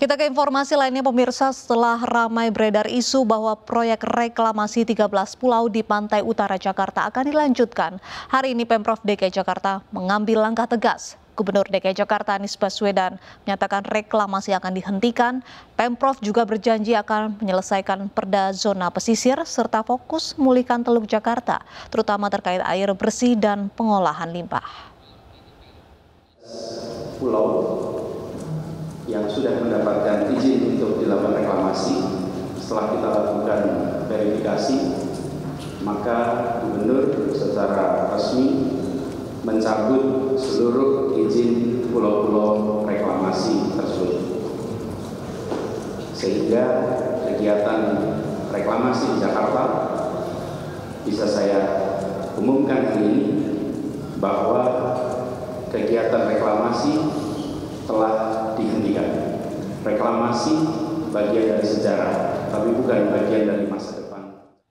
Kita ke informasi lainnya pemirsa, setelah ramai beredar isu bahwa proyek reklamasi 13 pulau di pantai utara Jakarta akan dilanjutkan. Hari ini Pemprov DKI Jakarta mengambil langkah tegas. Gubernur DKI Jakarta Anies Baswedan menyatakan reklamasi akan dihentikan. Pemprov juga berjanji akan menyelesaikan perda zona pesisir serta fokus memulihkan Teluk Jakarta, terutama terkait air bersih dan pengolahan limbah. Pulau yang sudah mendapatkan izin untuk dilakukan reklamasi, setelah kita lakukan verifikasi, maka Gubernur secara resmi mencabut seluruh izin pulau-pulau reklamasi tersebut. Sehingga kegiatan reklamasi di Jakarta bisa saya umumkan hari ini bahwa kegiatan reklamasi telah dihentikan. Reklamasi bagian dari sejarah, tapi bukan bagian dari masa depan.